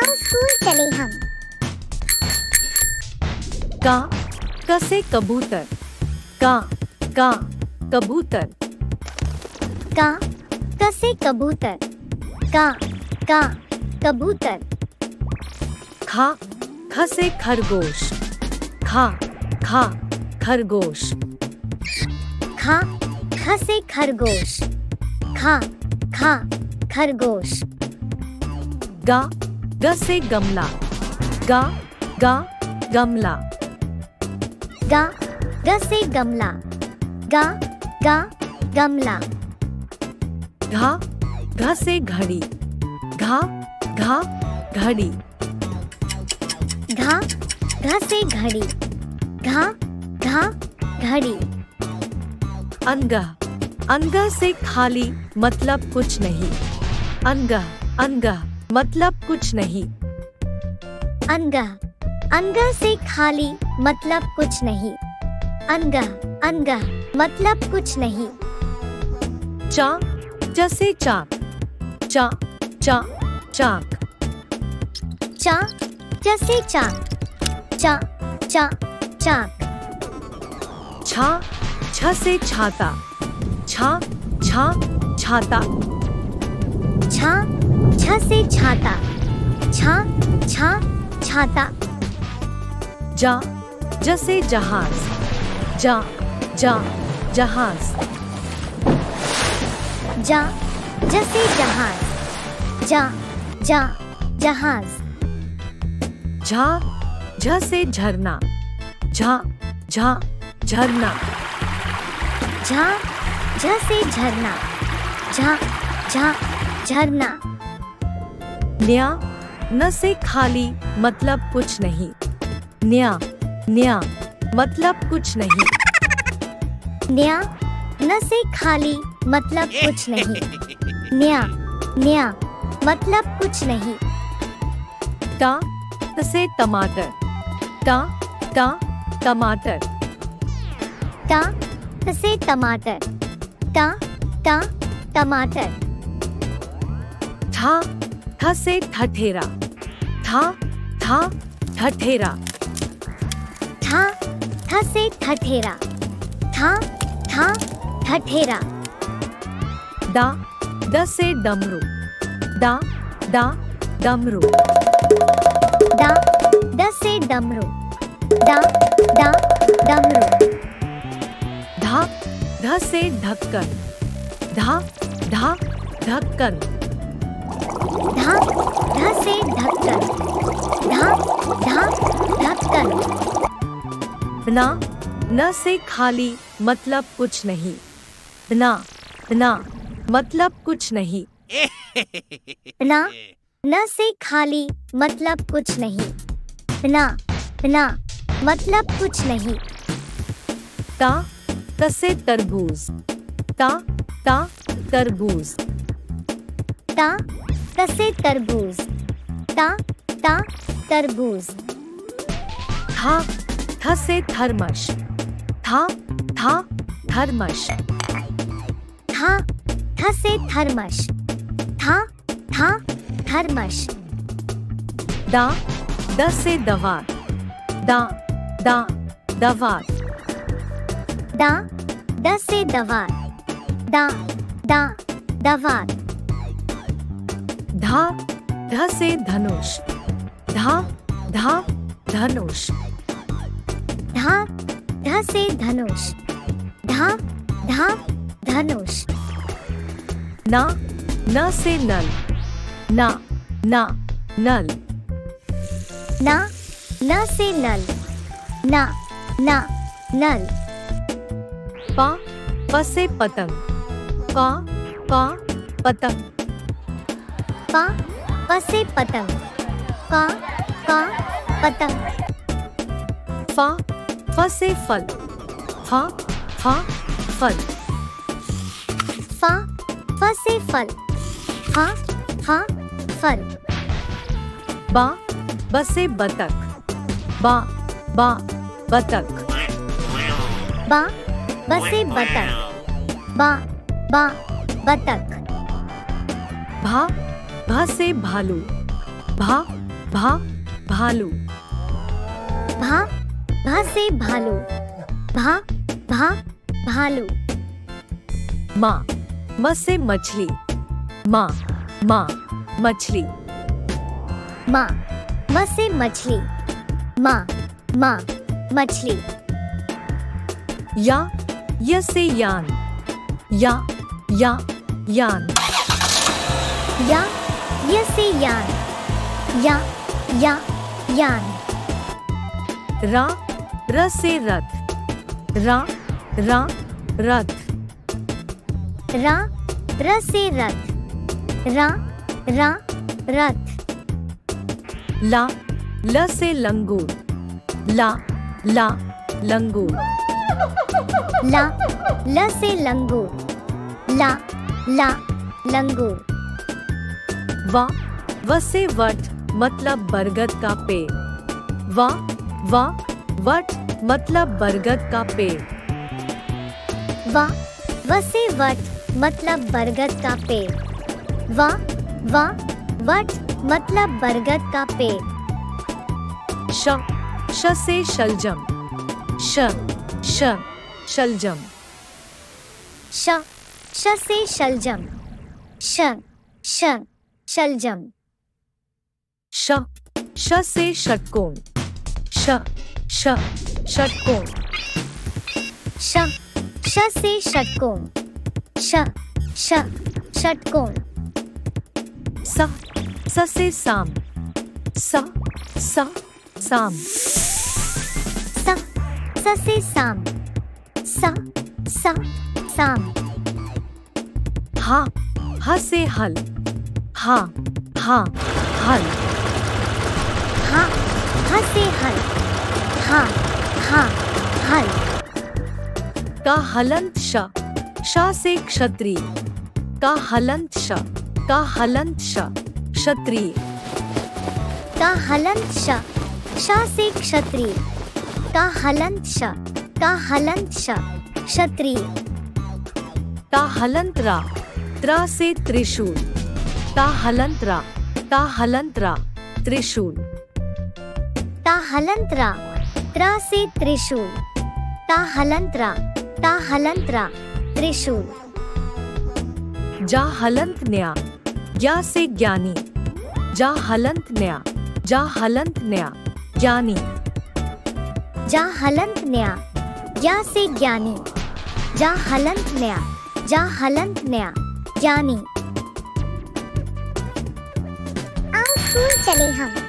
चलो स्कूल चले हम। का से कबूतर, का कबूतर। का से कबूतर, का कबूतर। खा से खरगोश, खा खरगोश। खा से खरगोश, खा खरगोश। ग से गमला, गा गमला। ग से गमला, गा गमला। घ से घड़ी, घा घड़ी। घ से घड़ी, घा घड़ी। अनगा से खाली मतलब कुछ नहीं, अनगा मतलब कुछ नहीं। अनगा से खाली मतलब कुछ नहीं, अनगा मतलब कुछ नहीं। चा से चाक, चाक। चा से चाक, चाक। छ से छाता, छाता। छ से छाता, छाता। जा से जहाज, जहाज। जा से जहाज, जहाज। झ से झरना, झरना। झ से झरना, झरना। न से खाली मतलब कुछ नहीं, न्या मतलब कुछ नहीं। न से खाली मतलब कुछ नहीं, न्या मतलब कुछ नहीं। ता से टमाटर, टमाटर। ता से टमाटर, टमाटर। था से ठठेरा, ठठेरा। था से ठठेरा, ठठेरा। द से डमरू, डमरू। द से डमरू, डमरू। ध से ढक्कन, ढक्कन। ध से ढक्कन, ढक्कन। न से खाली मतलब कुछ नहीं, ना मतलब कुछ नहीं। न से खाली मतलब कुछ नहीं, ना मतलब कुछ नहीं। त से तरबूज, तरबूज। त से तरबूज, तरबूज। थ से थर्मस, थर्मस। थ से थर्मस, थर्मस। द से दवात, दवात। द से दवात, दवात। ध से धनुष, धनुष। ध से धनुष, धनुष। न से नल, नल। न से नल, नल। प से पतंग, पतंग। प से पतंग, पतंग। फ से फल, फल। फ से फल, फल। ब से बतख, बतख। ब से बतख, बतख। भ से भालू, भा भालू, भा भा से भालू, भा भा भालू। मा म से मछली, मा मा मछली। मा म से मछली, मा मा मछली। या य से यान, या या यान। या य से यान, या या यान। रा र से रथ, रा रा रथ। रा र से रथ, रा रा रथ। ला ल से लंगूर, ला ला लंगूर। ला ल से लंगूर, ला ला लंगूर। वा व से वट मतलब बरगद का पेड़, वा वा वट मतलब बरगद का पेड़। वा व से वट मतलब बरगद का पेड़, वा वा वट मतलब बरगद का पेड़। श से शलजम, श श शलजम। श से शलजम, श श शलजम। श से षटकोण, श ष षटकोण। श से षटकोण, श ष षटकोण। स से साम, स साम। स से साम, स साम। ह से हल, हा हल। ह से हल, हा हल। का हलंत श से क्षत्रिय, का हलंत श क्षत्रिय। का हलंत श से क्षत्रिय, का हलंत श क्षत्रिय। का हलंत रा से त्रिशूल, का हलंत रा त्रिशूल। का हलंत रा से त्रिशूल, का हलंत रा त्रिशूल। जा हलंत न्या या से ज्ञानी, जा हलंत न्या ज्ञानी। जा हलंत न्या या से ज्ञानी, जा हलंत न्या ज्ञानी। आओ स्कूल चले हम।